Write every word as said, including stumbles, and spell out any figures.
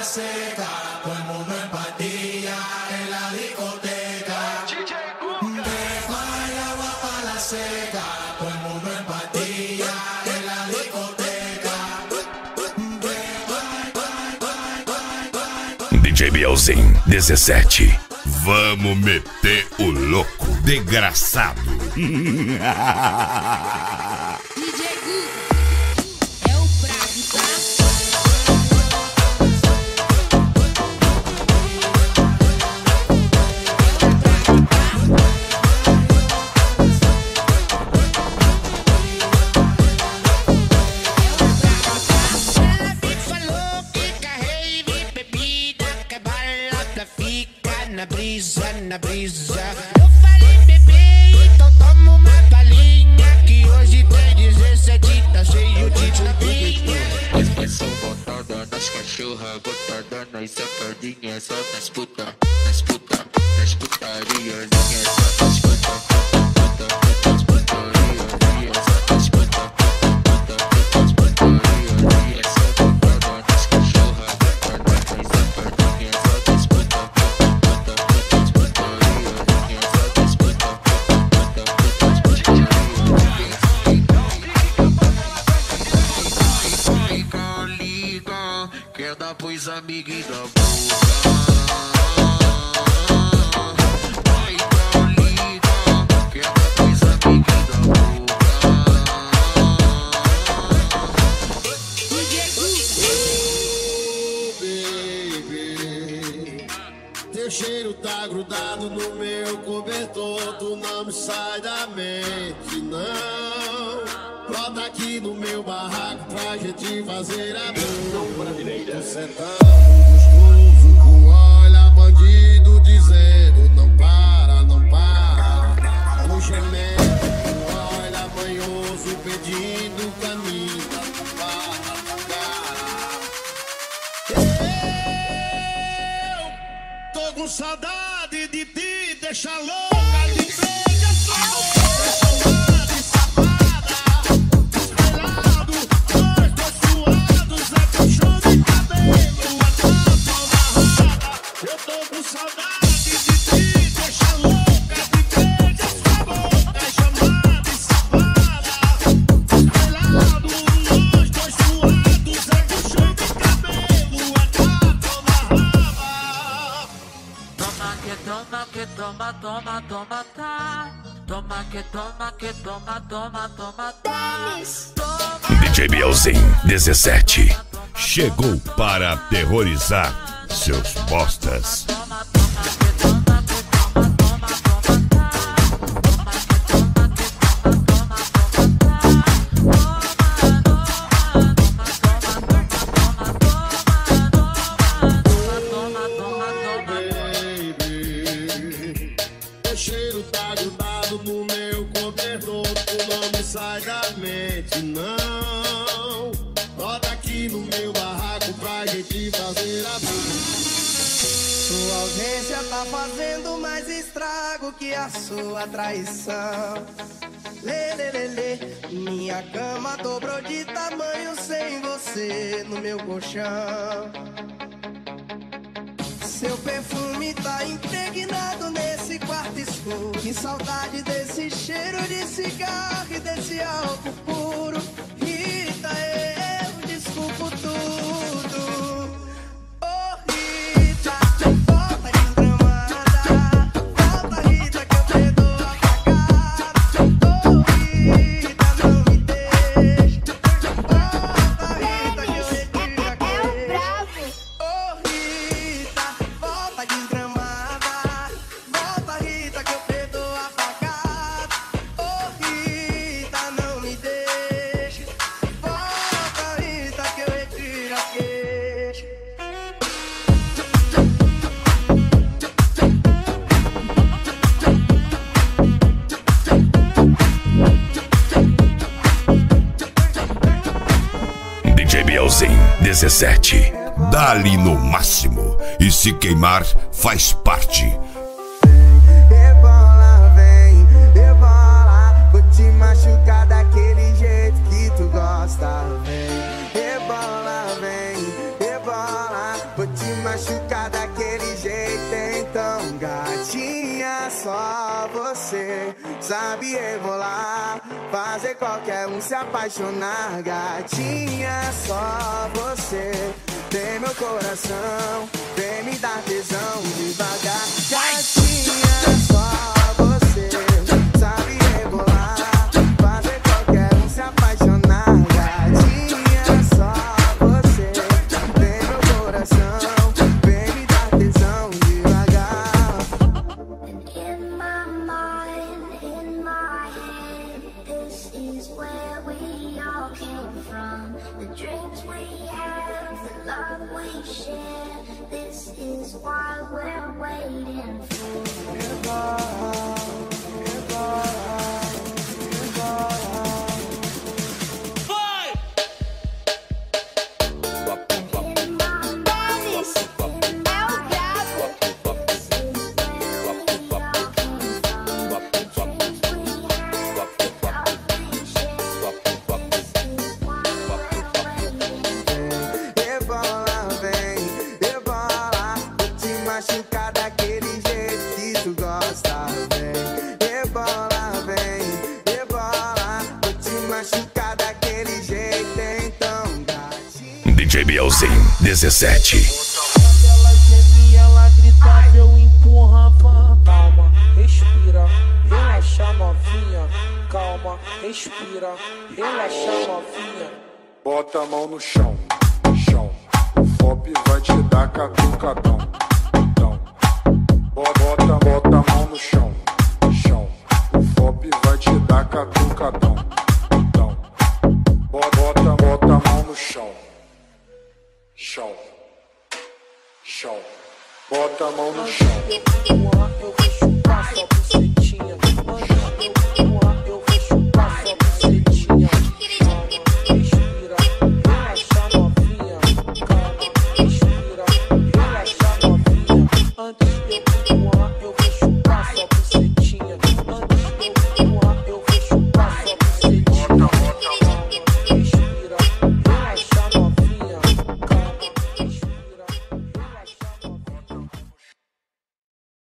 seca, todo el mundo en patilla en la discoteca. Deja el agua para la seca, todo el mundo en patilla en la discoteca. D J Bielzinho, dezessete. Vamos meter o louco, desgraçado. D J Guga é o brabo, tá? Ela me falou que carrei bebida, que a balada fica na brisa, na brisa. Eu falei, bebê, então toma uma balinha, que hoje tem dezessete, tá cheio de tapinha. É só botada nas cachorras, botada nas safadinhas, só nas puta, nas puta, nas putarias, só nas puta, puta, puta, putas putarias, só nas puta, puta, puta, putas putarias, só botada nas cachorras, botada nas safadinhas, só nas puta, puta, puta, putas putarias, só nas puta, puta, puta, putas putarias. Fica liga, quer dar pros amiguinhos da boca. Fica liga, quer dar pros amiguinhos da boca. D J Baby, teu cheiro tá grudado no meu cobertor, tu não me sai da mente, não. Bota aqui no meu barraco pra gente fazer amor. Tô sentando gostoso, com olha bandido dizendo não para, não para. No gemendo, com olha manhoso pedindo caminho da barra da cara. Eu tô com saudade de ti, deixa louca de beija sua boca. Chamada safada, estrelado, nós dois suados, é puxão de cabelo, a tapa amarrada. Eu tô com saudade de ti, deixa louca de beija sua boca. Chamada safada, estrelado, nós dois suados, é puxão de cabelo, a tapa amarrada. Toma que toma que toma, toma, toma, tá. Toma que toma que toma, toma, toma, tá. D J Bielzinho, dezessete. Chegou para aterrorizar seus bostas. Toma, toma que toma que toma, toma, toma, tá. Toma que toma que toma, toma, toma, tá. Baby, teu cheiro tá grudado no meu cobertor, tu não me sai da mente, não. Bota aqui no meu barraco pra gente fazer amor. Sua ausência tá fazendo mais estrago que a sua traição. Lê, lê, lê, lê. Minha cama dobrou de tamanho sem você no meu colchão. Seu perfume tá impregnado nesse quarto escuro. Que saudade desse cheiro de cigarro e desse álcool puro. Rita, eu desculpo tudo. Oh, Rita, volta desgramada. Volta, Rita, que eu perdoo apagado. Oh, Rita, não me deixa. Volta, Rita, que eu retiro a queixa. Oh, Rita, volta desgramada. Volta, Rita, que eu perdoo apagado. Oh, Rita, não me deixa. Volta, Rita, que eu retiro a queixa. D J Bielzinho, dezessete. Dá-lhe no máximo. E se queimar, faz parte. Rebola, vem, rebola. Vou te machucar daquele jeito que tu gosta, vem. Rebola, vem, rebola. Vou te machucar daquele jeito, então gatinha, só você sabe rebolar, fazer qualquer um se apaixonar. Gatinha, só você tem meu coração, vem me dar tesão devagar. Gatinha, só você sabe rebolar, fazer qualquer um se apaixonar. Gatinha, só você tem meu coração, vem me dar tesão devagar. And in my mind, in my head, this is where we all came from. The dreams we have, the love we share, this is why we're waiting for. Rebola, vem, rebola, vou te machucar daquele jeito que tu gosta. Vem, rebola, vem, rebola, vou te machucar daquele jeito, então gatinho. D J Bielzinho dezessete. Ela gemia, ela gritava, eu empurrava. Calma, respira, relaxa novinha. Calma, respira, relaxa novinha. Bota a mão no chão, chão. O Fop vai te dar catucadão, então. Bota, bota a mão no chão, chão. O Fop vai te dar catucadão, então. Bota, bota a mão no chão, chão, chão. Bota a mão no chão. Eu vou chupar só pra você.